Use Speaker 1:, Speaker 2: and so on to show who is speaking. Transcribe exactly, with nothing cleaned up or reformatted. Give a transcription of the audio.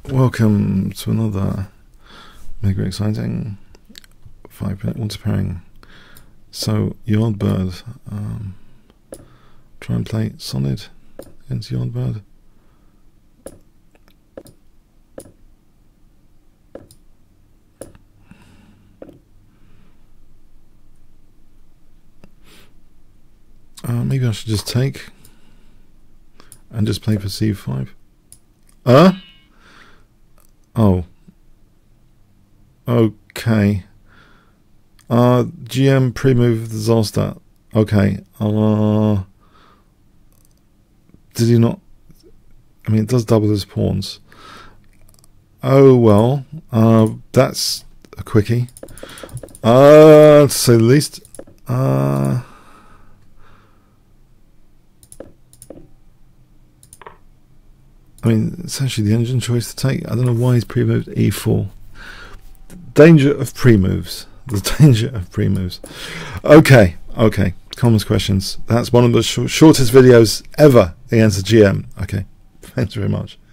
Speaker 1: Welcome to another mega exciting five minute water pairing. So YARDBIRD, um, try and play solid into YARDBIRD. Uh, maybe I should just take and just play for c five. Uh? Oh. Okay. Uh, G M pre-move the Zolstat. Okay. Uh, did he not? I mean, it does double his pawns. Oh, well. Uh, that's a quickie. Uh, to say the least. Uh... I mean, it's actually the engine choice to take. I don't know why he's pre-moved e four. Danger of pre-moves. The danger of pre-moves. Okay, okay. Comments, questions. That's one of the sh shortest videos ever against the G M. Okay, thanks very much.